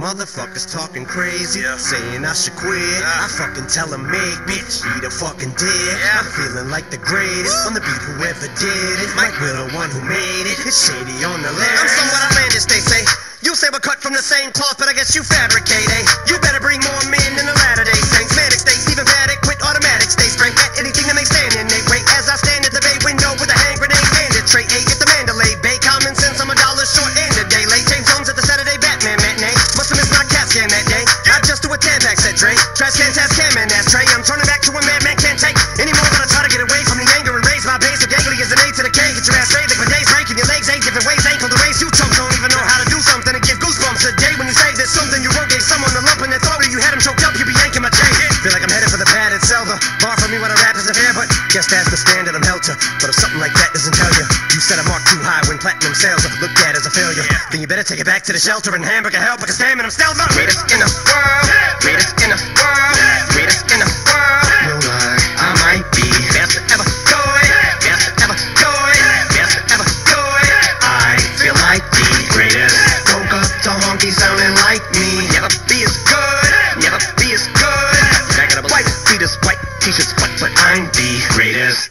Motherfuckers talking crazy, saying I should quit. I fucking tell them make me eat a fucking dick. I'm feeling like the greatest on the beat, whoever did it. Mike Will, the one who made it. It's shady on the lyrics. I'm somewhat outlandish, they say. You say we're cut from the same cloth, but I guess you fabricate, eh? You better bring more men than the Latter-day Saints. Manic state, Stephen Paddock with automatic, stay straight at anything that makes standing, they wait. As I stand at the bay window with a hand grenade and a tray, hey, get the Mandalay Bay. Common sense, I'm $1 short and a day late. James Jones at the Saturday Batman matinee. Must have missed my cat scan that day. I just do a Tampax, said Dre. Trash can, task cam, and ashtray. I'm turning back to a madman can't take anymore, but I try to get away from the anger and raise my base. The dangly is an A to the K. Get your ass saved, like my days breaking your legs, 8 different ways. Ankle to race, you chumps don't even know how to do something and give goosebumps a day when you say there's something you won't. Gave someone the lump in their throat, or you had him choked up, you be yanking my chain. Feel like I'm headed for the padded cell. The bar for me when I rap isn't fair, but guess that's the standard I'm held to. But if something like that doesn't tell you, you set a mark too high when platinum sales are looked at as a failure, then you better take it back to the shelter and hamburger help, because damn it, I'm still the greatest in the world, greatest in the world, greatest in the world. No lie, I might be best to ever do it, best to ever do it, best to ever do it. I feel like the greatest. Woke up to honky sounding like me. Never be as good, never be as good. Back of the white feeters, white t-shirts, but I'm the greatest.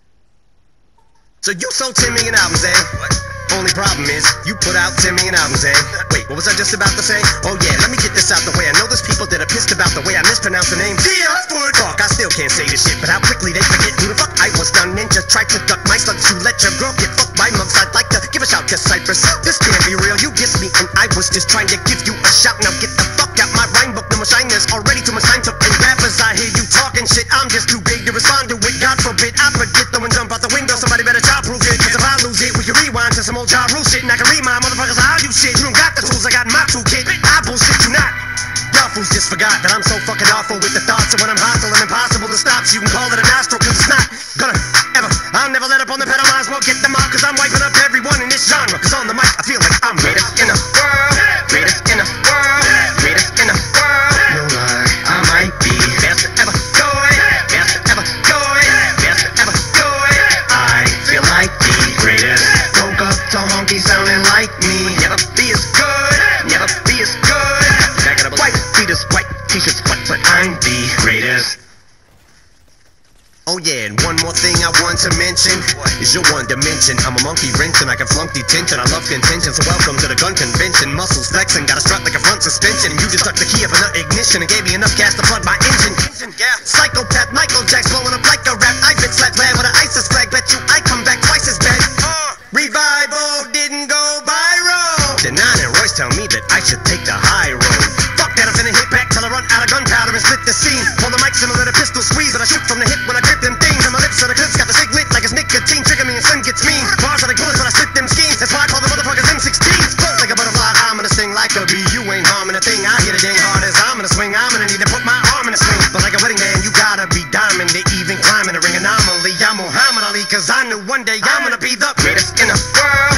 So you sold 10 million albums, eh? Only problem is, you put out 10 million albums, eh? Wait, what was I just about to say? Oh yeah, let me get this out the way. I know there's people that are pissed about the way I mispronounce the name. Fuck, I still can't say this shit, but how quickly they forget who the fuck I was. Done ninja, tried to duck my slugs to let your girl get fucked by mugs. I'd like to give a shout to Cypress. This can't be real, you dissed me and I was just trying to give you a shout. Now get the fuck out my rhyme book, no more shine, there's already too much time to play rappers. I hear you talking shit, I'm just too big to respond to it. God forbid I forget throwing jump out the window. Somebody better job proof it, cause if I lose it, we can rewind to some old Ja Rule shit, and I can remind motherfuckers how you shit. You don't got the tools, I got my toolkit. I bullshit you not. Y'all fools just forgot that I'm so fucking awful with the thoughts, and when I'm hostile and impossible to stop, so you can call it a nostril, cause it's not gonna ever. I'll never let up on the pedal, might as well get them out, cause I'm wiping up everyone in this genre. Cause on the mic, I feel like I'm greatest in the world, greatest in the world, greatest in the world. No lie, I might be best to ever do it, best to ever do it, best to ever do it. I feel like the greatest. Woke up to honky sounding like me. Never be as good, never be as good. Back of the white feeters, white t-shirts, but I'm the greatest. Oh yeah, and one more thing I want to mention is your one dimension. I'm a monkey wrenching, I can flunk detention. I love contention, so welcome to the gun convention. Muscles flexing, got a strut like a front suspension. And you just stuck the key up in the ignition and gave me enough gas to flood my engine. Psychopath Michael Jack's blowing up like a rap. I bit flat bad with an ISIS flag. Bet you I come back twice as bad. Revival didn't go viral. Denon and Royce tell me that I should take the high road. Fuck that, I'm finna hit back till I run out of gunpowder and split the scene. Hold the mic similar to pistol squeeze, but I shoot from the hip when I grip them things. And my lips are the clips, got the cig lit like it's nicotine. Trigger me and Slim gets mean. Bars are like bullets, but I spit them schemes. That's why I call the motherfuckers M16s. Float like a butterfly, I'm gonna sting like a bee. You ain't harming a thing, I hit it dang hard as I'm gonna swing. I'm gonna need to put my arm in a sling. But like a wedding band, you gotta be diamond to even climb in a ring anomaly. I'm Muhammad Ali, cause I knew one day I'm gonna be the greatest in the world.